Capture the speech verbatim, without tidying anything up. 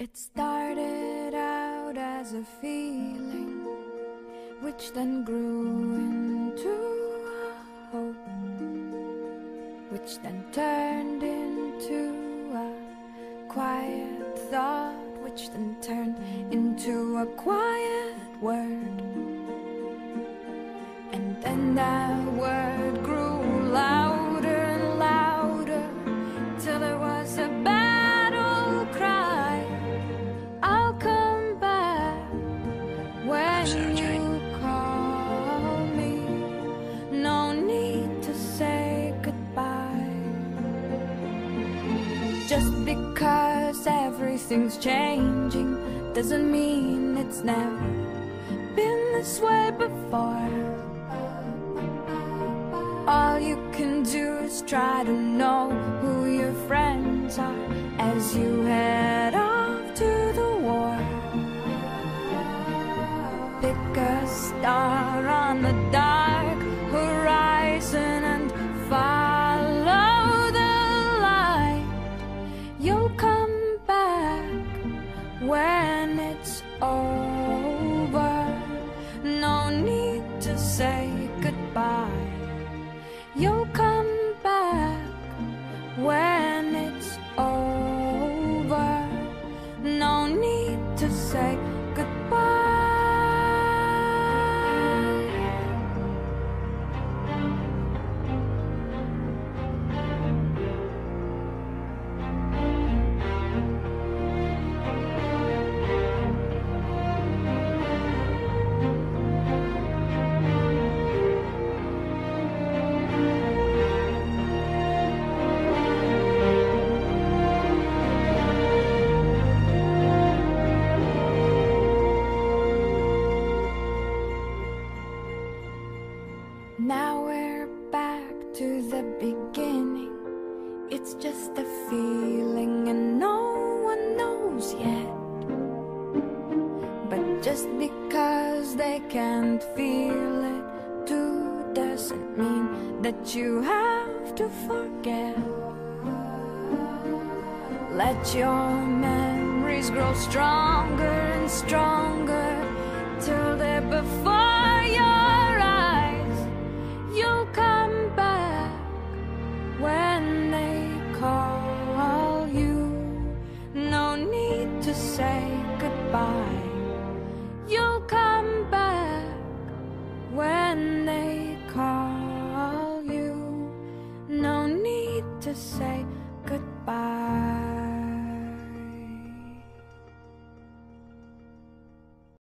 It started out as a feeling, which then grew into a hope, which then turned into a quiet thought, which then turned into a quiet word. And then that word grew louder and louder, till it was a battle cry. I'll come back when you call me. No need to say goodbye. Just because everything's changing doesn't mean it's never been this way before. All you can do is try to know who your friends are as you head off to the war. Pick a star on the dark horizon and follow the light. You'll come back when it's over. No need to say goodbye. You'll come back when it's over. No need to say goodbye. Now we're back to the beginning. It's just a feeling and no one knows yet. But just because they can't feel it too doesn't mean that you have to forget. Let your memories grow stronger and stronger till they're before your eyes. You'll come back when they call you. No need to say goodbye.